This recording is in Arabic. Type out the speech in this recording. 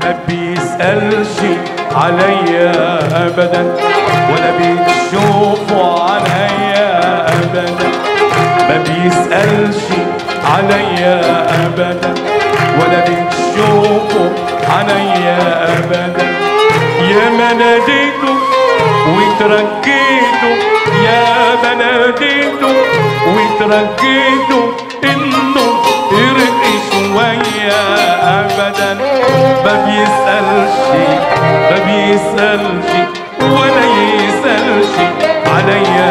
ما بيسألش عليا ابدا ولا بتشوفوا عليا ابدا، ما بيسألش عليا ابدا ولا بتشوفوا عليا ابدا. يا ما ناديته وترجيته، يا ما ناديته وترجيته انه يرقي شوية ابدا. ما بيسألش ولا يسألش عليا